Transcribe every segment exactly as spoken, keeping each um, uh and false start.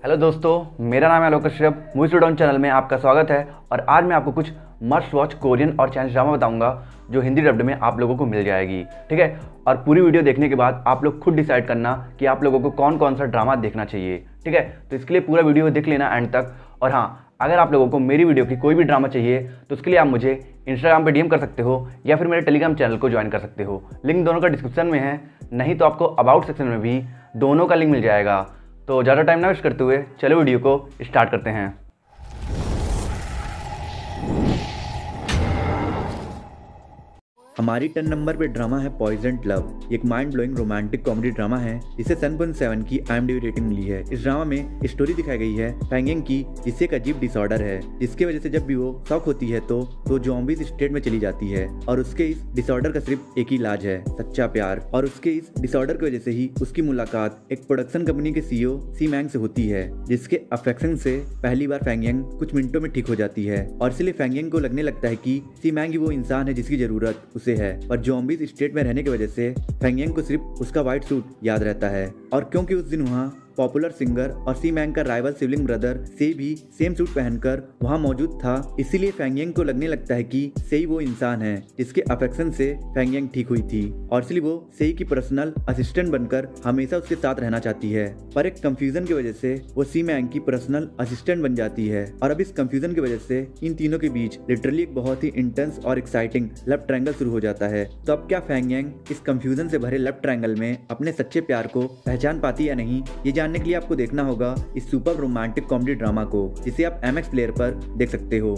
Hello दोस्तों, मेरा नाम है आलोक कश्यप। मूवी स्टूडाउन चैनल में आपका स्वागत है। और आज मैं आपको कुछ मस्ट वॉच कोरियन और चाइनीज ड्रामा बताऊंगा जो हिंदी डब्ड में आप लोगों को मिल जाएगी। ठीक है, और पूरी वीडियो देखने के बाद आप लोग खुद डिसाइड करना कि आप लोगों को कौन कौन सा ड्रामा देखना चाहिए। ठीक है, तो इसके लिए पूरा वीडियो देख लेना एंड तक। और हाँ, अगर आप लोगों को मेरी वीडियो की कोई भी ड्रामा चाहिए तो उसके लिए आप मुझे इंस्टाग्राम पे डीएम कर सकते हो या फिर मेरे टेलीग्राम चैनल को ज्वाइन कर सकते हो। लिंक दोनों का डिस्क्रिप्शन में है, नहीं तो आपको अबाउट सेक्शन में भी दोनों का लिंक मिल जाएगा। तो ज़्यादा टाइम ना वेस्ट करते हुए चलो वीडियो को स्टार्ट करते हैं। हमारी टेन नंबर पे ड्रामा है पॉइजन्ड लव। एक mind blowing romantic comedy drama है जिसे सेवन पॉइंट सेवन की आईएमडीबी रेटिंग मिली है। इस ड्रामा में स्टोरी दिखाई गई है फैंगिंग की, जिससे एक अजीब डिसऑर्डर है जिसकी वजह से जब भी वो शॉक होती है तो तो ज़ॉम्बीज स्टेट में चली जाती है। और उसके इस डिसऑर्डर का सिर्फ एक ही इलाज है, सच्चा प्यार। और उसके इस डिसऑर्डर की वजह से ही उसकी मुलाकात एक प्रोडक्शन कंपनी के सीईओ सी मैंग से होती है, जिसके अफेक्शन से पहली बार फैंगिंग कुछ मिनटों में ठीक हो जाती है। और इसलिए फैंगिंग को लगने लगता है कि सी मैंग ही वो इंसान है जिसकी जरूरत उसे है। पर ज़ॉम्बीज स्टेट में रहने की वजह से फैंगिंग को सिर्फ उसका व्हाइट सूट याद रहता है। और क्योंकि उस दिन वहाँ पॉपुलर सिंगर और सी मैंग का राइवल सिबलिंग ब्रदर से भी सेम सूट पहनकर वहाँ मौजूद था, इसीलिए फैंगिंग को लगने लगता है कि सेई वो इंसान है जिसके अफेक्शन से फैंगिंग ठीक हुई थी। और इसलिए वो सेई की पर्सनल असिस्टेंट बनकर हमेशा उसके साथ रहना चाहती है। पर एक कंफ्यूजन की वजह से वो सी मैंग की पर्सनल असिस्टेंट बन जाती है। और अब इस कंफ्यूजन की वजह से इन तीनों के बीच लिटरली एक बहुत ही इंटेंस और एक्साइटिंग लव ट्रायंगल शुरू हो जाता है। तो अब क्या फैंगिंग इस कंफ्यूजन से भरे लव ट्रायंगल में अपने सच्चे प्यार को पहचान पाती या नहीं, ये जानने के लिए आपको देखना होगा इस सुपर रोमांटिक कॉमेडी ड्रामा को, जिसे आप एम एक्स प्लेयर पर देख सकते हो।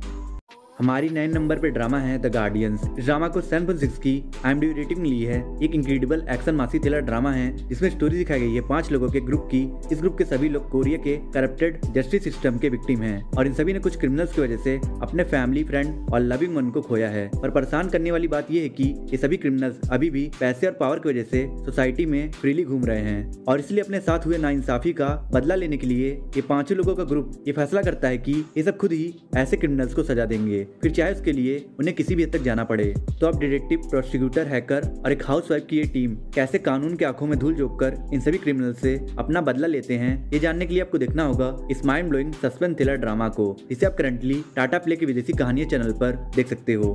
हमारी नाइन नंबर पे ड्रामा है द गार्डियंस। इस ड्रामा को सेवन पॉइंट सिक्स की आईएमडीबी रेटिंग मिली है। एक incredible action massy thriller drama है जिसमें स्टोरी दिखाई गई है पांच लोगों के ग्रुप की। इस ग्रुप के सभी लोग कोरिया के करप्टेड जस्टिस सिस्टम के विक्टिम हैं और इन सभी ने कुछ क्रिमिनल्स की वजह से अपने फैमिली, फ्रेंड और लविंग वन को खोया है। पर परेशान करने वाली बात यह है कि ये सभी क्रिमिनल्स अभी भी पैसे और पावर की वजह से सोसाइटी में फ्रीली घूम रहे हैं। और इसलिए अपने साथ हुए नाइंसाफी का बदला लेने के लिए ये पांचों लोगों का ग्रुप ये फैसला करता है कि ये सब खुद ही ऐसे क्रिमिनल्स को सजा देंगे, फिर चाहे उसके लिए उन्हें किसी भी हद तक जाना पड़े। तो अब डिटेक्टिव, प्रोसिक्यूटर, हैकर और एक हाउसवाइफ की ये टीम कैसे कानून के आंखों में धूल झोंककर इन सभी क्रिमिनल से अपना बदला लेते हैं, ये जानने के लिए आपको देखना होगा इस mind blowing suspense thriller drama को, जिसे आप करंटली टाटा प्ले की विदेशी कहानियां चैनल पर देख सकते हो।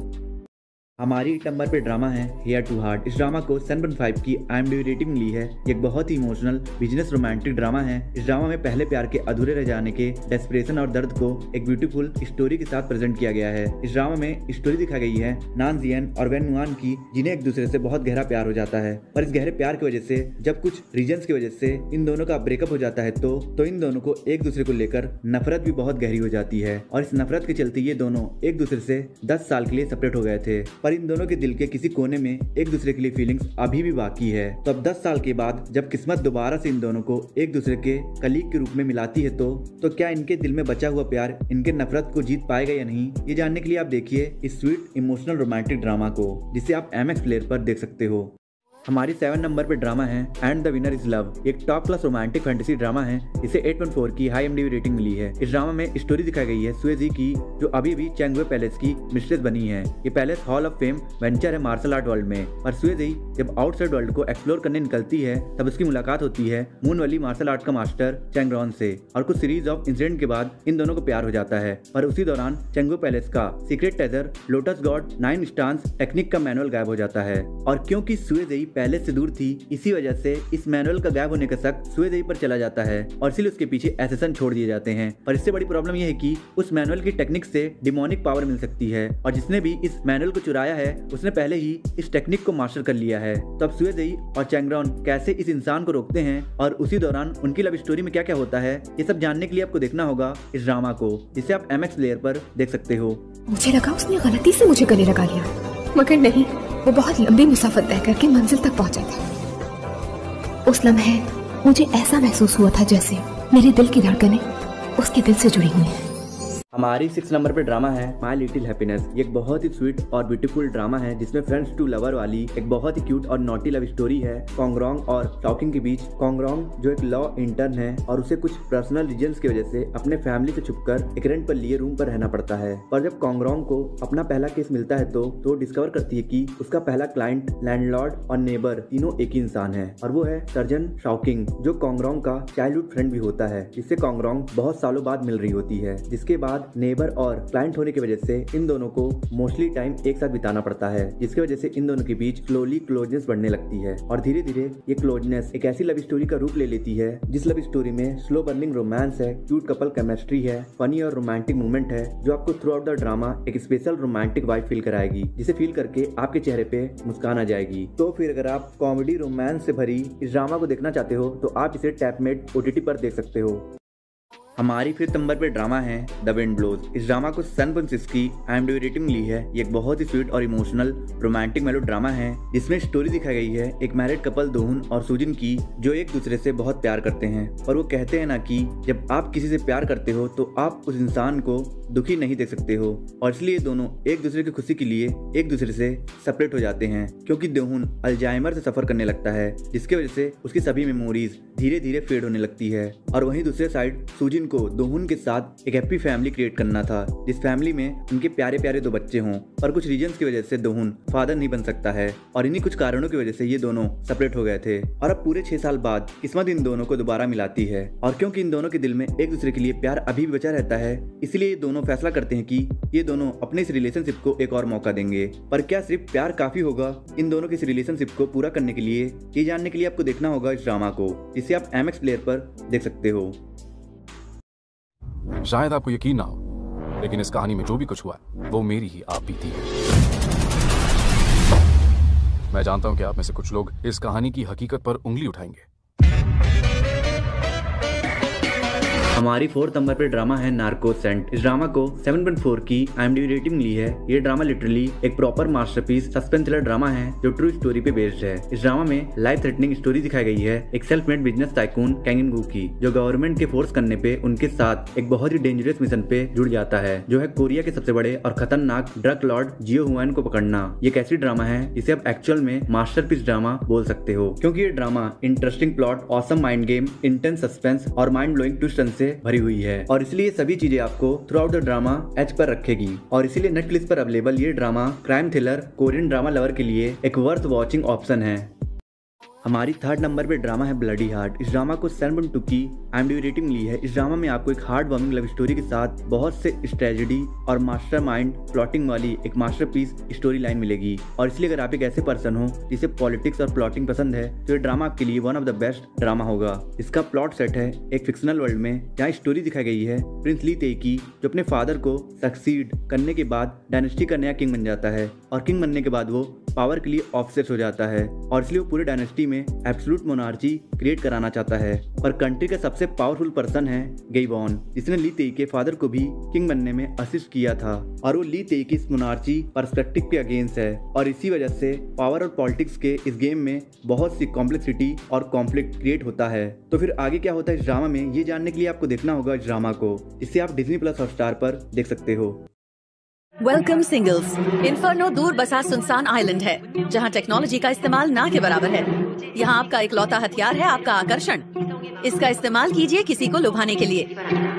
हमारी नंबर पे ड्रामा है हेयर टू हार्ट। इस ड्रामा को सेवन पॉइंट फाइव की आईएमडीबी रेटिंग मिली है। एक बहुत ही इमोशनल बिजनेस रोमांटिक ड्रामा है। इस ड्रामा में पहले प्यार के अधूरे रह जाने के डेस्परेशन और दर्द को एक ब्यूटीफुल स्टोरी के साथ प्रेजेंट किया गया है। इस ड्रामा में स्टोरी दिखाई गई है नान जियन और वेन मुआन की, जिन्हें एक दूसरे से बहुत गहरा प्यार हो जाता है। पर इस गहरे प्यार की वजह से जब कुछ रीजंस की वजह से इन दोनों का ब्रेकअप हो जाता है तो तो इन दोनों को एक दूसरे को लेकर नफरत भी बहुत गहरी हो जाती है। और इस नफरत के चलते ये दोनों एक दूसरे से दस साल के लिए सेपरेट हो गए थे, पर इन दोनों के दिल के किसी कोने में एक दूसरे के लिए फीलिंग्स अभी भी बाकी है। तो अब दस साल के बाद जब किस्मत दोबारा से इन दोनों को एक दूसरे के कलीग के रूप में मिलाती है तो तो क्या इनके दिल में बचा हुआ प्यार इनके नफरत को जीत पाएगा या नहीं, ये जानने के लिए आप देखिए इस स्वीट इमोशनल रोमांटिक ड्रामा को, जिसे आप एम एक्स प्लेयर पर देख सकते हो। हमारी सेवन नंबर पे ड्रामा है and the winner is love. एक top class romantic fantasy drama है। इसे एट पॉइंट फोर की हाई आईएमडीबी रेटिंग मिली है। इस ड्रामा में स्टोरी दिखाई गई है सुएजी की, जो अभी भी चैंगवे पैलेस की मिस्ट्रेस बनी है। ये palace hall of fame venture है मार्शल आर्ट वर्ल्ड में। और सुएजी जब आउटसाइड वर्ल्ड को एक्सप्लोर करने निकलती है तब उसकी मुलाकात होती है मून वाली मार्शल आर्ट का मास्टर चैंगरॉन से। और कुछ सीरीज ऑफ इंसिडेंट के बाद इन दोनों को प्यार हो जाता है। पर उसी दौरान चैंगवे पैलेस का secret treasure lotus god nine stance technique का मैनुअल गायब हो जाता है। और क्योंकि सुएजी पैलेस से दूर थी, इसी वजह से इस मैनुअल का गायब होने का शक सुएजी पर चला जाता है और इसलिए उसके पीछे एसेसन छोड़ दिए जाते हैं। पर इससे बड़ी प्रॉब्लम यह है कि उस मैनुअल की टेक्निक से डिमोनिक पावर मिल सकती है और जिसने भी इस मैनुअल को चुराया है उसने पहले ही इस टेक्निक को मास्टर कर लिया है। तो अब सुएजी और चैंगरॉन कैसे इस इंसान को रोकते हैं और उसी दौरान उनकी लव स्टोरी में क्या क्या होता है, ये सब जानने के लिए आपको देखना होगा इस ड्रामा को, जिसे आप एम एक्स प्लेयर पर देख सकते हो। मुझे लगा उसने गलती से मुझे गले लगा लिया, मगर नहीं, वो बहुत लंबी मुसाफत तय करके मंजिल तक पहुंचा था। उस लम्हे मुझे ऐसा महसूस हुआ था जैसे मेरे दिल की धड़कनें उसके दिल से जुड़ी हुई हैं। हमारी सिक्स नंबर पे ड्रामा है माय लिटिल हैप्पीनेस। ये एक बहुत ही स्वीट और ब्यूटीफुल ड्रामा है जिसमें फ्रेंड्स टू लवर वाली एक बहुत ही क्यूट और नॉटी लव स्टोरी है कॉन्गरोंग और शॉकिंग के बीच। कॉन्गरोंग जो एक लॉ इंटर्न है और उसे कुछ पर्सनल रीजंस की वजह से अपने फैमिली से छुपकर एक रेंट पर लिए रूम पर रहना पड़ता है। पर जब कॉन्गरोंग को अपना पहला केस मिलता है तो तो डिस्कवर करती है कि उसका पहला क्लाइंट, लैंडलॉर्ड और नेबर तीनों एक ही इंसान है और वो है सर्जन शॉकिंग जो कॉन्गरोंग का चाइल्डहुड फ्रेंड भी होता है, जिससे कॉन्गरोंग बहुत सालों बाद मिल रही होती है। जिसके बाद नेबर और क्लाइंट होने की वजह से इन दोनों को मोस्टली टाइम एक साथ बिताना पड़ता है, जिसकी वजह से इन दोनों के बीच स्लोली क्लोजनेस बढ़ने लगती है और धीरे धीरे ये क्लोजनेस एक ऐसी लव स्टोरी का रूप ले लेती है जिस लव स्टोरी में स्लो बर्निंग रोमांस है, क्यूट कपल केमिस्ट्री है, फनी और रोमांटिक मूवमेंट है जो आपको थ्रू आउट द ड्रामा एक स्पेशल रोमांटिक वाइब फील कराएगी, जिसे फील करके आपके चेहरे पे मुस्कान आ जाएगी। तो फिर अगर आप कॉमेडी रोमांस से भरी इस ड्रामा को देखना चाहते हो तो आप इसे टैपमेट ओटीटी पर देख सकते हो। हमारी फिफ्थ नंबर पे ड्रामा है द विंड ब्लोज। इस ड्रामा को सन फ्रांसिस्को की आईएमडीबी रेटिंग मिली है। ये एक बहुत ही स्वीट और इमोशनल रोमांटिक मेलो ड्रामा है जिसमें स्टोरी दिखाई गई है एक मैरिड कपल दोहुन और सुजिन की जो एक दूसरे से बहुत प्यार करते हैं। और वो कहते हैं ना कि जब आप किसी से प्यार करते हो तो आप उस इंसान को दुखी नहीं देख सकते हो और इसलिए दोनों एक दूसरे की खुशी के लिए एक दूसरे से सेपरेट हो जाते हैं क्योंकि दोहुन अल्जाइमर से सफर करने लगता है, जिसकी वजह से उसकी सभी मेमोरीज धीरे धीरे फेड होने लगती है। और वहीं दूसरे साइड सुजिन को दोहुन के साथ एक हैप्पी फैमिली क्रिएट करना था जिस फैमिली में उनके प्यारे प्यारे दो बच्चे हों, पर कुछ रीजंस की वजह से दोहुन फादर नहीं बन सकता है और इन्हीं कुछ कारणों की वजह से ये दोनों सेपरेट हो गए थे। और अब पूरे छह साल बाद किस्मत इन दोनों को दोबारा मिलाती है और क्योंकि इन दोनों के दिल में एक दूसरे के लिए प्यार अभी भी बचा रहता है, इसलिए ये दोनों फैसला करते हैं कि ये दोनों अपने इस रिलेशनशिप को एक और मौका देंगे। पर क्या सिर्फ प्यार काफी होगा इन दोनों की इस रिलेशनशिप को पूरा करने के लिए? ये जानने के लिए आपको देखना होगा इस ड्रामा को, जिसे आप एम एक्स प्लेयर पर देख सकते हो। शायद आपको यकीन ना हो, लेकिन इस कहानी में जो भी कुछ हुआ है वो मेरी ही आप बीती है। मैं जानता हूं कि आप में से कुछ लोग इस कहानी की हकीकत पर उंगली उठाएंगे। हमारी फोर्थ नंबर पे ड्रामा है नार्कोसेंट। इस ड्रामा को सेवन पॉइंट फोर की आईएमडीबी रेटिंग मिली है। ये ड्रामा लिटरली एक proper masterpiece suspense thriller drama है जो ट्रू स्टोरी पे बेस्ड है। इस ड्रामा में लाइफ थ्रेटनिंग स्टोरी दिखाई गई है एक self made business tycoon Kang In Woo की, जो गवर्नमेंट के फोर्स करने पे उनके साथ एक बहुत ही डेंजरस मिशन पे जुड़ जाता है जो है कोरिया के सबसे बड़े और खतरनाक ड्रग लॉर्ड जियो हुआन को पकड़ना। ये एक ऐसी ड्रामा है जिसे आप एक्चुअल में मास्टरपीस ड्रामा बोल सकते हो क्योंकि ये drama interesting plot, awesome mind game, intense suspense और माइंड ब्लोइंग ट्विस्ट से भरी हुई है और इसलिए सभी चीजें आपको throughout the drama edge पर रखेगी। और इसीलिए नेटफ्लिक्स पर अवेलेबल ये drama crime thriller Korean drama lover के लिए एक वर्थ वॉचिंग ऑप्शन है। हमारी थर्ड नंबर पे ड्रामा है ब्लडी हार्ट। इस ड्रामा को सेवन पॉइंट टू की आईएमडीबी रेटिंग मिली है। इस ड्रामा में आपको एक हार्ट वार्मिंग लव स्टोरी के साथ बहुत से ट्रेजेडी और मास्टरमाइंड प्लॉटिंग वाली एक मास्टरपीस स्टोरी लाइन मिलेगी। और इसलिए अगर आप एक ऐसे पर्सन हो जिसे पॉलिटिक्स और प्लॉटिंग पसंद है तो ये ड्रामा आपके लिए one of the best drama होगा। इसका प्लॉट सेट है एक फिक्शनल वर्ल्ड में जहाँ स्टोरी दिखाई गई है प्रिंस ली तेई की, जो अपने फादर को सक्सीड करने के बाद डायनेस्टी का नया किंग बन जाता है और किंग बनने के बाद वो पावर के लिए ऑब्सेस हो जाता है और इसलिए वो पूरे डायनेस्टी में एब्सोल्यूट मोनार्ची क्रिएट कराना चाहता है। पर कंट्री का सबसे पावरफुल पर्सन है गेबॉन, जिसने ली तेई के फादर को भी किंग बनने में असिस्ट किया था और वो ली तेई की इस मोनार्ची पर्सपेक्टिव के अगेंस्ट है। और इसी वजह से पावर और पॉलिटिक्स के इस गेम में बहुत सी कॉम्प्लेक्सिटी और कॉन्फ्लिक्ट क्रिएट होता है। तो फिर आगे क्या होता है इस ड्रामा में, ये जानने के लिए आपको देखना होगा इस ड्रामा को, जिसे आप डिज्नी प्लस हॉटस्टार पर देख सकते हो। Welcome singles. इन्फर्नो दूर बसा सुनसान आइलैंड है जहां टेक्नोलॉजी का इस्तेमाल ना के बराबर है। यहाँ आपका इकलौता हथियार है आपका आकर्षण। इसका इस्तेमाल कीजिए किसी को लुभाने के लिए।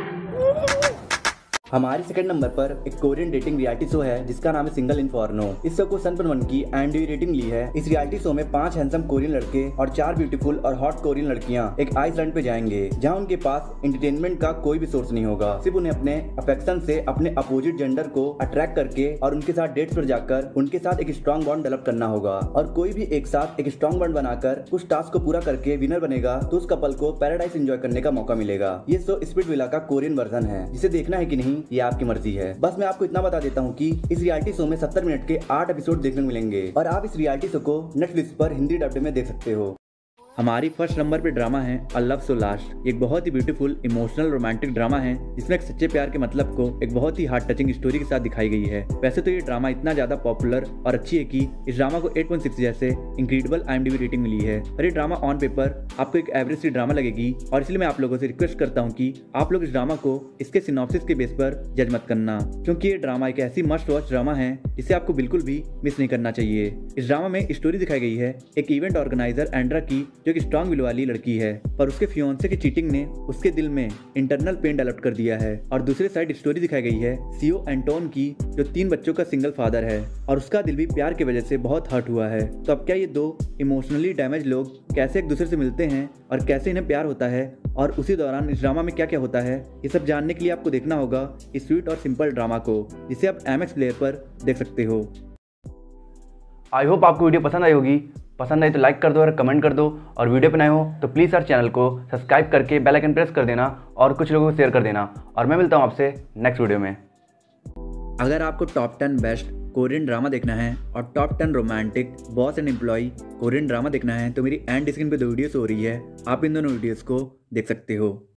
हमारे सेकंड नंबर पर एक कोरियन डेटिंग रियलिटी शो है जिसका नाम है सिंगल इन्फर्नो। इस शो को सन पर वन की आईएमडीबी रेटिंग ली है। इस रियलिटी शो में पांच हैंडसम कोरियन लड़के और चार ब्यूटीफुल और हॉट कोरियन लड़कियां एक आइसलैंड पे जाएंगे जहां उनके पास एंटरटेनमेंट का कोई भी सोर्स नहीं होगा, सिर्फ उन्हें अपने अफेक्शन से अपने अपोजिट जेंडर को अट्रैक्ट करके और उनके साथ डेट्स पर जाकर उनके साथ एक स्ट्रॉन्ग बॉन्ड डेवलप करना होगा। और कोई भी एक साथ एक स्ट्रॉन्ग बॉन्ड बनाकर उस टास्क को पूरा करके विनर बनेगा तो उस कपल को पैराडाइज एंजॉय करने का मौका मिलेगा। ये शो स्पिरिट विला का कोरियन वर्जन है, जिसे देखना है कि नहीं ये आपकी मर्जी है। बस मैं आपको इतना बता देता हूँ कि इस रियलिटी शो में सत्तर मिनट के आठ एपिसोड देखने को मिलेंगे और आप इस रियलिटी शो को नेटफ्लिक्स पर हिंदी डब्ड में देख सकते हो। हमारी फर्स्ट नंबर पे ड्रामा है अ लव सो लास्ट। एक बहुत ही ब्यूटीफुल इमोशनल रोमांटिक ड्रामा है जिसमें एक सच्चे प्यार के मतलब को एक बहुत ही हार्ट टचिंग स्टोरी के साथ दिखाई गई है। वैसे तो ये ड्रामा इतना ज्यादा पॉपुलर और अच्छी है कि इस ड्रामा को एट पॉइंट सिक्स जैसे इंक्रेडिबल आईएमडीबी रेटिंग मिली है। और ये ड्रामा ऑन पेपर आपको एक एवरेज सी ड्रामा लगेगी और इसलिए मैं आप लोगों से रिक्वेस्ट करता हूँ कि आप लोग इस ड्रामा को इसके सिनॉप्सिस के बेस पर जज मत करना, क्योंकि ये ड्रामा एक ऐसी मस्ट वॉच ड्रामा है जिसे आपको बिल्कुल भी मिस नहीं करना चाहिए। इस ड्रामा में स्टोरी दिखाई गई है एक इवेंट ऑर्गेनाइजर एंड्रा की, जो कि स्ट्रांग विल वाली लड़की है, पर उसके फियोंसे की चीटिंग ने उसके दिल में इंटरनल पेन डेवलप कर दिया है। और दूसरी साइड स्टोरी दिखाई गई है सीओ एंटोन की, जो तीन बच्चों का सिंगल फादर है और उसका दिल भी प्यार की वजह से बहुत हर्ट हुआ है। तो अब क्या ये दो इमोशनली डैमेज लोग कैसे एक दूसरे से मिलते हैं और कैसे इन्हें प्यार होता है और उसी दौरान इस ड्रामा में क्या क्या होता है, ये सब जानने के लिए आपको देखना होगा इस स्वीट और सिंपल ड्रामा को, जिसे आप एम एक्स प्लेयर पर देख सकते हो। आई होप आपको वीडियो पसंद आई होगी। पसंद आई तो लाइक कर दो और कमेंट कर दो, और वीडियो पे नए हो तो प्लीज़ यार चैनल को सब्सक्राइब करके बेल आइकन प्रेस कर देना और कुछ लोगों को शेयर कर देना। और मैं मिलता हूँ आपसे नेक्स्ट वीडियो में। अगर आपको top ten best Korean drama देखना है और top ten romantic boss and employ Korean drama देखना है तो मेरी एंड स्क्रीन पे दो वीडियोस हो रही है, आप इन दोनों वीडियोस को देख सकते हो।